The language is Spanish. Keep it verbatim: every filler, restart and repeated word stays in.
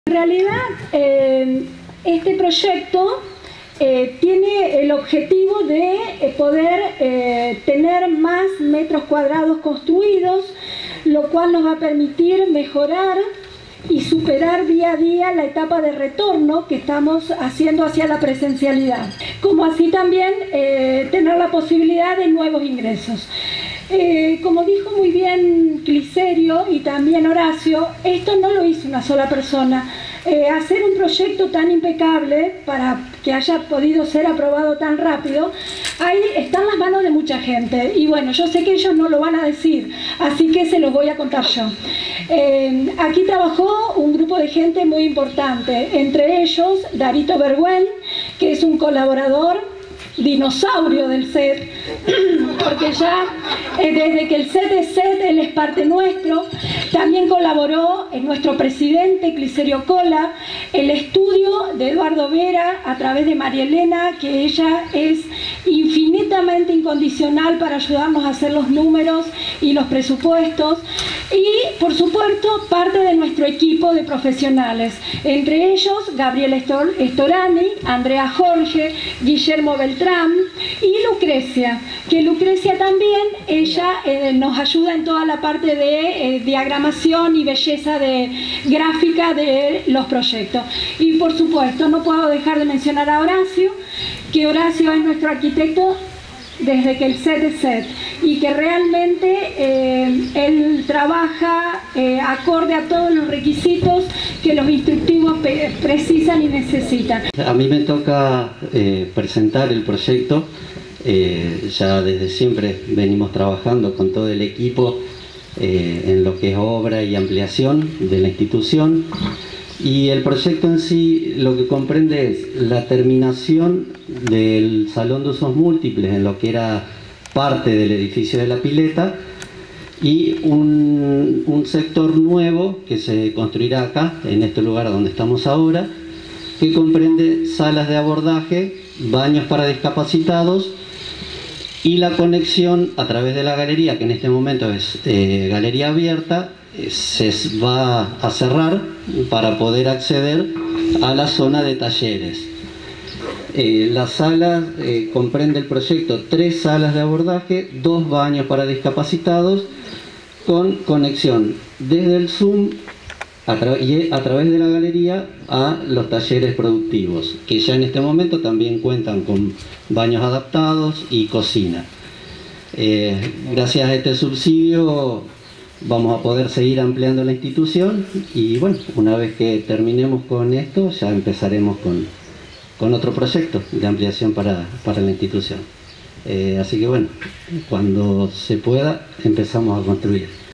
En realidad, eh, este proyecto eh, tiene el objetivo de eh, poder eh, tener más metros cuadrados construidos, lo cual nos va a permitir mejorar y superar día a día la etapa de retorno que estamos haciendo hacia la presencialidad, como así también eh, tener la posibilidad de nuevos ingresos. Eh, como dijo muy bien Cliserio y también Horacio, esto no lo hizo una sola persona. Eh, hacer un proyecto tan impecable para que haya podido ser aprobado tan rápido, ahí están las manos de mucha gente. Y bueno, yo sé que ellos no lo van a decir, así que se los voy a contar yo. Eh, aquí trabajó un grupo de gente muy importante, entre ellos Darito Bergüen, que es un colaborador dinosaurio del S E T, porque ya eh, desde que el S E T es S E T, él es parte nuestro. También colaboró en nuestro presidente Cliserio Cola, el estudio de Eduardo Vera a través de María Elena, que ella es infinitamente incondicional para ayudarnos a hacer los números y los presupuestos, y por supuesto parte de nuestro equipo de profesionales, entre ellos Gabriela Estorani, Andrea Jorge, Guillermo Beltrán y Lucrecia, que Lucrecia también, ella eh, nos ayuda en toda la parte de eh, diagramación y belleza de gráfica de los proyectos. Y por supuesto no puedo dejar de mencionar a Horacio, que Horacio es nuestro arquitecto desde que el S E T es S E T y que realmente eh, él trabaja eh, acorde a todos los requisitos que los instructivos precisan y necesitan. A mí me toca eh, presentar el proyecto. Eh, ya desde siempre venimos trabajando con todo el equipo eh, en lo que es obra y ampliación de la institución, y el proyecto en sí lo que comprende es la terminación del salón de usos múltiples en lo que era parte del edificio de la pileta, y un, un sector nuevo que se construirá acá, en este lugar donde estamos ahora, que comprende salas de abordaje, baños para discapacitados y la conexión a través de la galería, que en este momento es eh, galería abierta, eh, se va a cerrar para poder acceder a la zona de talleres. Eh, la sala eh, comprende el proyecto tres salas de abordaje, dos baños para discapacitados, con conexión desde el Zoom a, tra y a través de la galería a los talleres productivos, que ya en este momento también cuentan con baños adaptados y cocina. Eh, gracias a este subsidio vamos a poder seguir ampliando la institución, y bueno, una vez que terminemos con esto ya empezaremos con, con otro proyecto de ampliación para, para la institución. Eh, así que bueno, cuando se pueda empezamos a construir.